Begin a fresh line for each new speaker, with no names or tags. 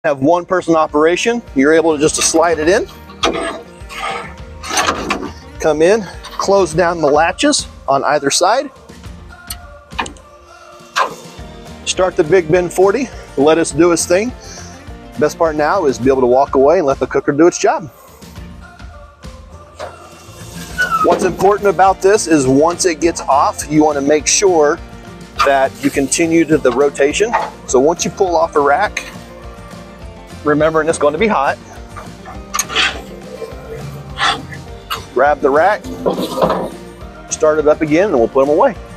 Have one person operation, you're able to just slide it in, come in, close down the latches on either side, start the Big Ben 40, let us do its thing. Best part now is be able to walk away and let the cooker do its job. What's important about this is once it gets off, you want to make sure that you continue to the rotation. So once you pull off a rack, remembering it's going to be hot, grab the rack, start it up again, and we'll put them away.